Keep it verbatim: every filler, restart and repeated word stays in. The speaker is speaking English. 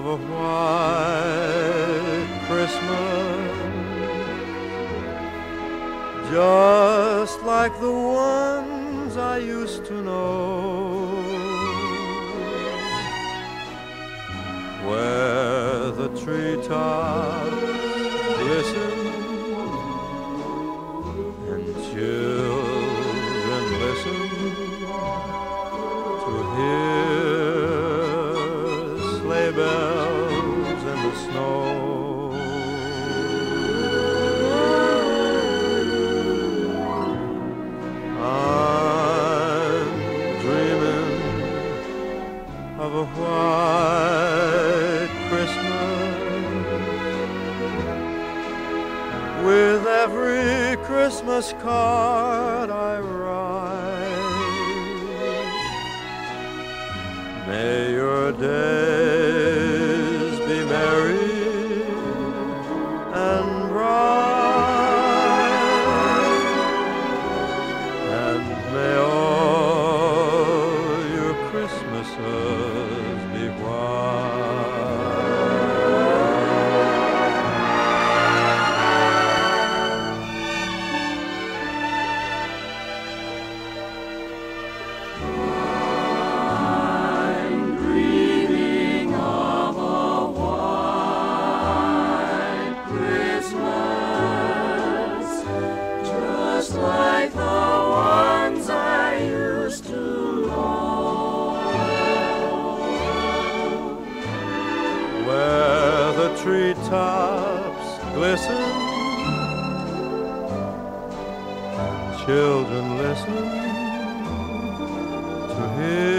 a white Christmas, just like the ones I used to know, where the treetops glisten and children listen to hear sleigh bells in the snow. I'm dreaming of a white Christmas, with every Christmas card I write. May your days be merry and bright, and may all your Christmases be white. Like the ones I used to know, where the treetops glisten, children listen to hear